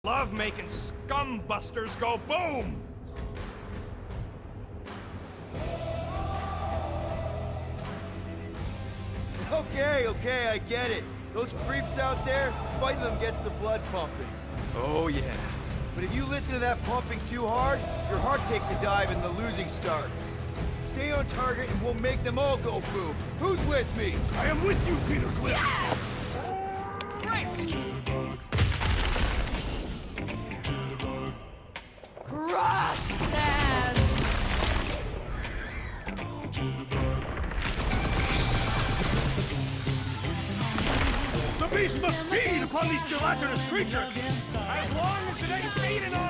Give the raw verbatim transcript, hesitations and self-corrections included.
Love making scumbusters go boom! Okay, okay, I get it. Those creeps out there, fighting them gets the blood pumping. Oh, yeah. But if you listen to that pumping too hard, your heart takes a dive and the losing starts. Stay on target and we'll make them all go boom. Who's with me? I am with you, Peter Quill! Yes! Great! Crush them! The beast must feed upon these gelatinous creatures! As long as it ain't feeding on